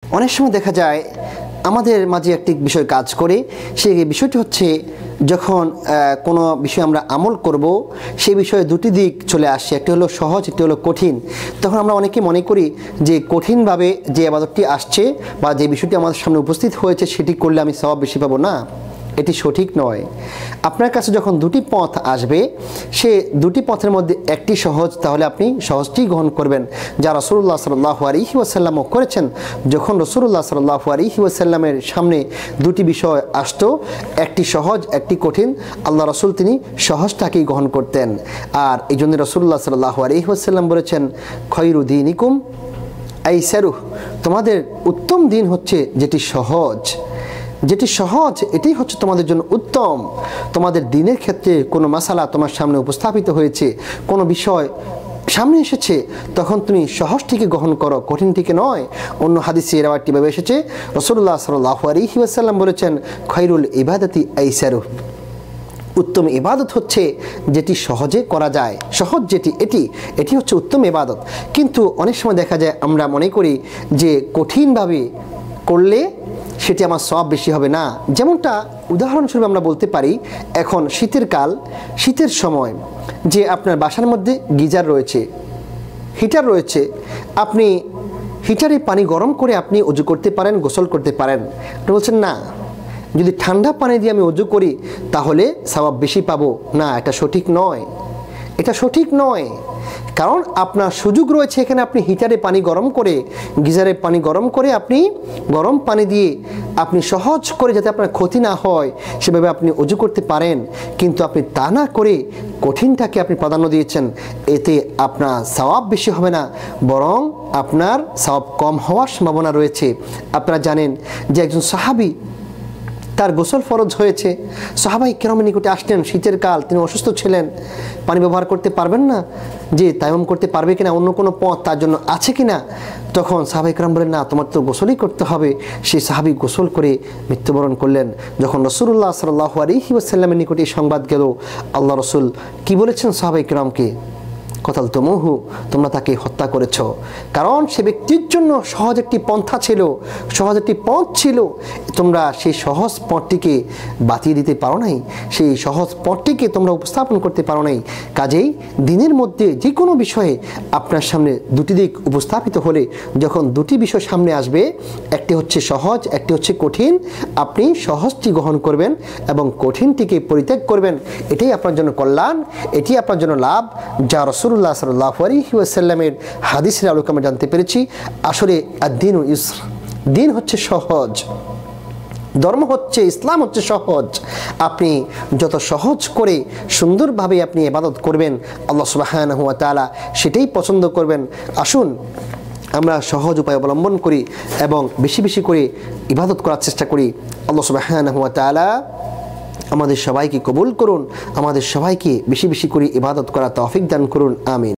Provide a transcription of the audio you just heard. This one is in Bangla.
অনেক সময় দেখা যায় আমাদের মাঝে একটি বিষয় কাজ করে, সেই বিষয়টি হচ্ছে যখন কোনো বিষয় আমরা আমল করব, সেই বিষয়ে দুটি দিক চলে আসছে, একটি হলো সহজ, একটি হলো কঠিন। তখন আমরা অনেকে মনে করি যে কঠিনভাবে যে ইবাদতটি আসছে বা যে বিষয়টি আমাদের সামনে উপস্থিত হয়েছে সেটি করলে আমি সওয়াব বেশি পাবো। না, এটি সঠিক নয়। আপনার কাছে যখন দুটি পথ আসবে, সে দুটি পথের মধ্যে একটি সহজ, তাহলে আপনি সহজটি গ্রহণ করবেন, যা রাসূলুল্লাহ সাল্লাল্লাহু আলাইহি ওয়াসাল্লামও করেছেন। যখন রাসূলুল্লাহ সাল্লাল্লাহু আলাইহি ওয়াসাল্লামের সামনে দুটি বিষয় আসতো, একটি সহজ, একটি কঠিন, আল্লাহ রাসূল তিনি সহজটাকেই গ্রহণ করতেন। আর এই জন্য রাসূলুল্লাহ সাল্লাল্লাহু আলাইহি ওয়াসাল্লাম বলেছেন, খয়রু দীনিকুম আইসারুহ, তোমাদের উত্তম দিন হচ্ছে যেটি সহজ। যেটি সহজ এটাই হচ্ছে তোমাদের জন্য উত্তম। তোমাদের দিনের ক্ষেত্রে কোনো মাসালা তোমার সামনে উপস্থাপিত হয়েছে, কোনো বিষয় সামনে এসেছে, তখন তুমি সহজটিকে গ্রহণ করো, কঠিনটিকে নয়। অন্য হাদিসে রাওয়ায়াতটি ভাবে এসেছে, রাসূলুল্লাহ সাল্লাল্লাহু আলাইহি ওয়াসাল্লাম বলেছেন, খৈরুল ইবাদাতি আইসারুহ, উত্তম ইবাদত হচ্ছে যেটি সহজে করা যায়। সহজ যেটি এটি হচ্ছে উত্তম ইবাদত। কিন্তু অনেক সময় দেখা যায় আমরা মনে করি যে কঠিনভাবে করলে সেটি আমার সওয়াব বেশি হবে। না, যেমনটা উদাহরণস্বরূপ আমরা বলতে পারি, এখন শীতের কাল, শীতের সময় যে আপনার বাসার মধ্যে গিজার রয়েছে, হিটার রয়েছে, আপনি হিটারে পানি গরম করে আপনি ওযু করতে পারেন, গোসল করতে পারেন। আপনি বলছেন না, যদি ঠান্ডা পানি দিয়ে আমি ওযু করি তাহলে সওয়াব বেশি পাবো। না, এটা সঠিক নয়, এটা সঠিক নয়। কারণ আপনার সুযোগ রয়েছে এখানে, আপনি হিটারে পানি গরম করে, গিজারে পানি গরম করে, আপনি গরম পানি দিয়ে আপনি সহজ করে, যাতে আপনার ক্ষতি না হয় সেভাবে আপনি ওযু করতে পারেন। কিন্তু আপনি তা না করে কঠিনটাকে আপনি প্রাধান্য দিয়েছেন, এতে আপনার সওয়াব বেশি হবে না, বরং আপনার সওয়াব কম হওয়ার সম্ভাবনা রয়েছে। আপনারা জানেন যে একজন সাহাবী, তার গোসল ফরজ হয়েছে, সাহাবায়ে কেরামের নিকটে আসলেন, শীতের কাল, তিনি অসুস্থ ছিলেন, পানি ব্যবহার করতে পারবেন না, যে তায়াম্মুম করতে পারবে কিনা, অন্য কোনো পথ তার জন্য আছে কিনা। তখন সাহাবায়ে কেরাম বলেন, না, তোমার তো গোসলই করতে হবে। সেই সাহাবী গোসল করে মৃত্যুবরণ করলেন। যখন রাসূলুল্লাহ সাল্লাল্লাহু আলাইহি ওয়াসাল্লামের নিকটে এই সংবাদ গেল, আল্লাহ রাসূল কি বলেছেন সাহাবায়ে কেরামকে? কতালতুমুহু, তোমরা তাকে হত্যা করেছ। কারণ সে ব্যক্তির জন্য সহজ একটি পন্থা ছিল, সহজ একটি পথ ছিল, তোমরা সেই সহজ পথটিকে বাতিয়ে দিতে পারো নাই, সেই সহজ পথটিকে তোমরা উপস্থাপন করতে পারো নাই। কাজেই দিনের মধ্যে যে কোনো বিষয়ে আপনার সামনে দুটি দিক উপস্থাপিত হলে, যখন দুটি বিষয় সামনে আসবে, একটি হচ্ছে সহজ, একটি হচ্ছে কঠিন, আপনি সহজটি গ্রহণ করবেন এবং কঠিনটিকে পরিত্যাগ করবেন। এটাই আপনার জন্য কল্যাণ, এটি আপনার জন্য লাভ, যা রাসূলুল্লাহ সাল্লাল্লাহু আলাইহি ওয়াসাল্লামের হাদিসের আলোকে আমরা জানতে পেরেছি। আসলে আদ-দীনু ইউসর, দিন হচ্ছে সহজ, ধর্ম হচ্ছে, ইসলাম হচ্ছে সহজ। আপনি যত সহজ করে সুন্দরভাবে আপনি ইবাদত করবেন, আল্লাহ সুবহানাহু ওয়া তাআলা সেটাই পছন্দ করবেন। আসুন আমরা সহজ উপায় অবলম্বন করি এবং বেশি বেশি করে ইবাদত করার চেষ্টা করি। আল্লাহ সুবহানাহু ওয়া তাআলা আমাদের সবাইকে কবুল করুন, আমাদের সবাইকে বেশি বেশি করে ইবাদত করার তৌফিক দান করুন। আমিন।